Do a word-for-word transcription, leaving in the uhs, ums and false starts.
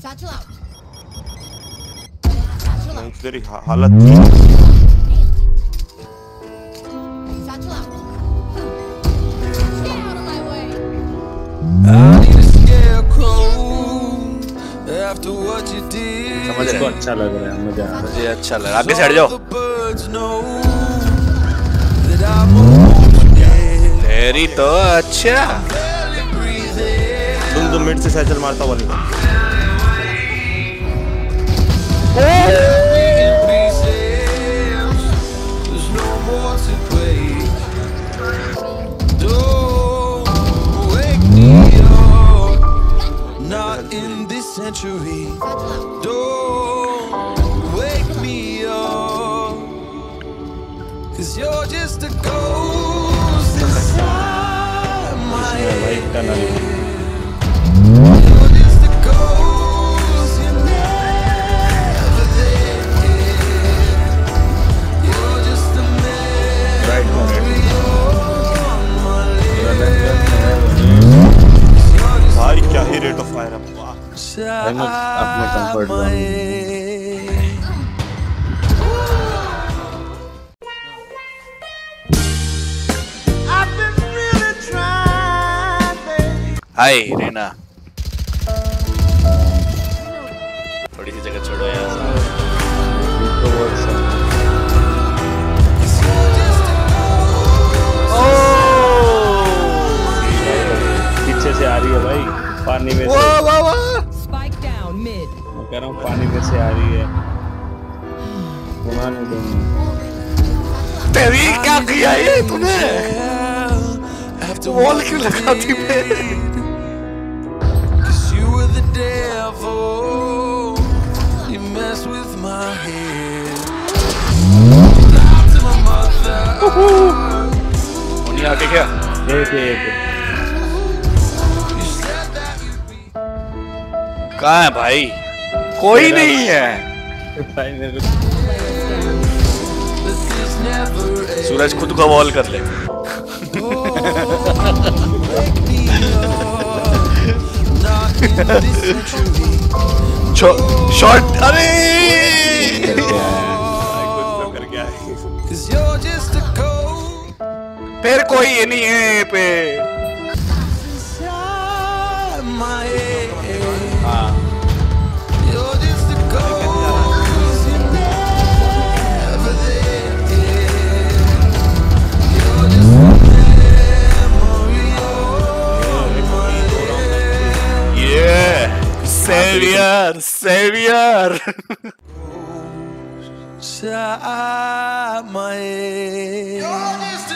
नहीं तेरी हालत समझ रहे हो? अच्छा लग रहा है मुझे मुझे अच्छा लग रहा है। आगे से हट जाओ। तेरी तो अच्छा तुम तो मिड से साइकिल मारता हुआ निकल। Century, don't wake me up, 'cause you're just a ghost inside my head. You're just a ghost, you're never there. You're just a memory on my lips. भाई क्या ही रेट ऑफ फायर है। अपने comfort zone हाय रेना थोड़ी सी जगह छोड़ो यार। पीछे से आ रही है भाई पानी में से। वाह वाह वाह मैं कह रहा हूँ पानी में से आ रही है। घुमाने दूंगा। तेरी क्या किया ये तूने? वॉल क्यों लगाती पे? उन्हीं आके क्या? एक एक कहाँ है भाई? कोई नहीं है। भाई मेरे सूरज खुद को वॉल कर ले। शॉट अरे फिर कोई ये नहीं है पे। Savior, Savior. Inside my head.